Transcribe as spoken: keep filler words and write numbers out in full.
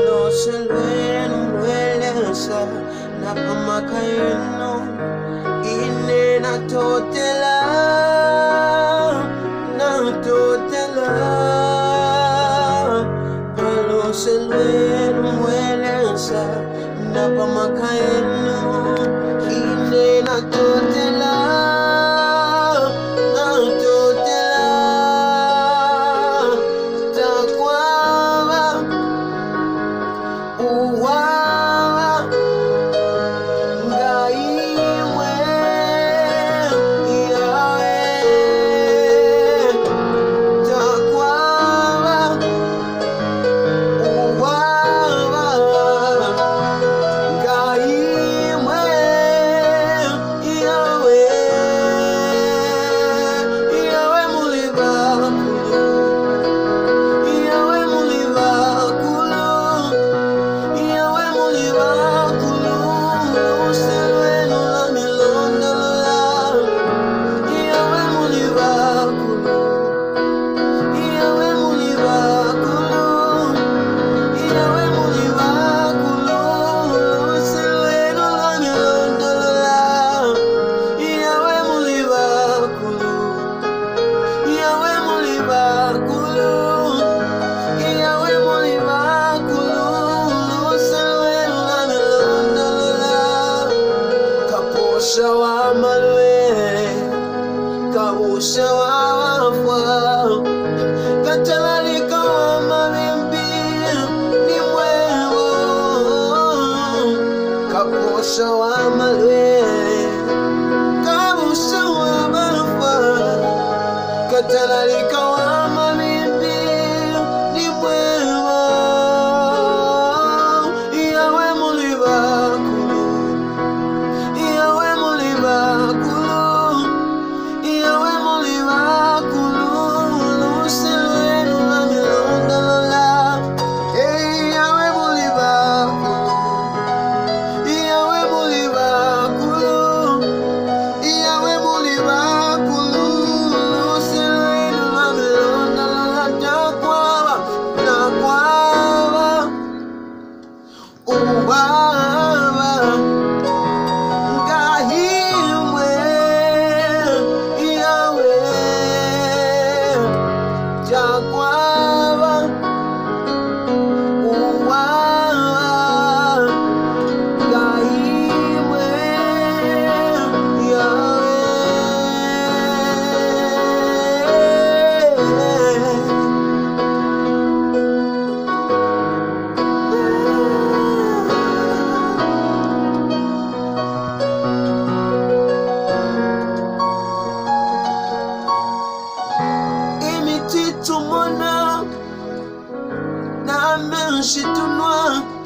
Palo selwen mwelesa na pamakayeno ine na totela na totela. Palo selwen mwelesa na pamakayeno ine na totela na totela. Takwaba uwawa ngaiwe yawe. Takwaba uwawa ngaiwe yawe. Yawe mulibakulu, yawe mulibakulu, yawe mulibakulu. Selwenu la milondola, yawe mulibakulu, yawe mulibakulu, yawe mulibakulu. Selwenu la milondola, yawe mulibakulu, yawe mulibakulu, yawe mulibakulu. Selwenu la milondola. Kaposha wa malwe, kabusha wa wafwa, katalalika wa mabimbi ni mwewo. Kaposha wa malwe, kabusha wa wafwa, katalalika wa mabimbi ni mwewo. Yawe mulibakulu, yawe mulibakulu, yawe mulibakulu. Selwenu la milondola, eh, yawe mulibakulu, yawe mulibakulu, yawe mulibakulu. Selwenu la milondola. Takwaba, takwaba uwawa ngahimwe yawe. Takwaba uwawa ngahimwe yawe. Imiti tumona na menshi tunwa